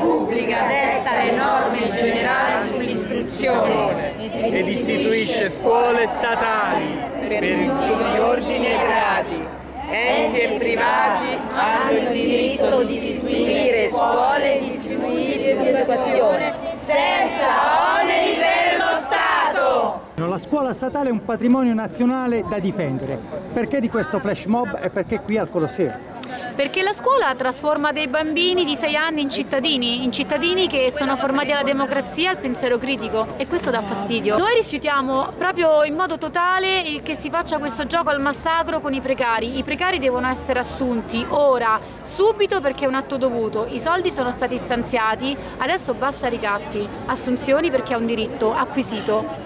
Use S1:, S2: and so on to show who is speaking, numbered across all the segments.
S1: Repubblica detta le norme generali sull'istruzione
S2: ed istituisce scuole statali
S3: per tutti gli ordini e gradi. Enti e privati hanno il diritto di istituire scuole di educazione senza oneri per lo Stato.
S4: La scuola statale è un patrimonio nazionale da difendere. Perché di questo flash mob e perché qui al Colosseo?
S5: Perché la scuola trasforma dei bambini di 6 anni in cittadini che sono formati alla democrazia e al pensiero critico, e questo dà fastidio. Noi rifiutiamo proprio in modo totale che si faccia questo gioco al massacro con i precari. I precari devono essere assunti ora, subito, perché è un atto dovuto. I soldi sono stati stanziati, adesso basta ricatti. Assunzioni perché è un diritto acquisito.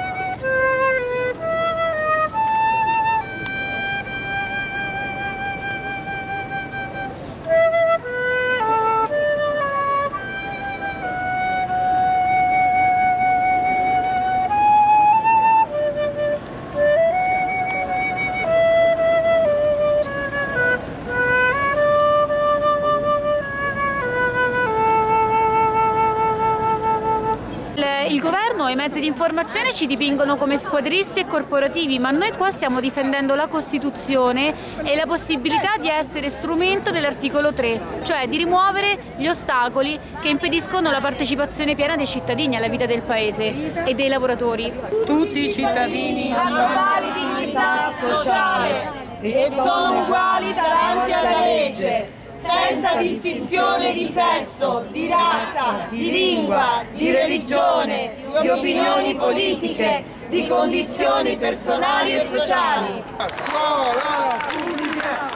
S5: Il governo e i mezzi di informazione ci dipingono come squadristi e corporativi, ma noi qua stiamo difendendo la Costituzione e la possibilità di essere strumento dell'articolo 3, cioè di rimuovere gli ostacoli che impediscono la partecipazione piena dei cittadini alla vita del Paese e dei lavoratori.
S3: Tutti i cittadini hanno pari dignità sociale e sono uguali davanti alla legge, senza distinzione di sesso, di razza, di lingua, di religione, di opinioni politiche, di condizioni personali e sociali.
S2: Scuola pubblica!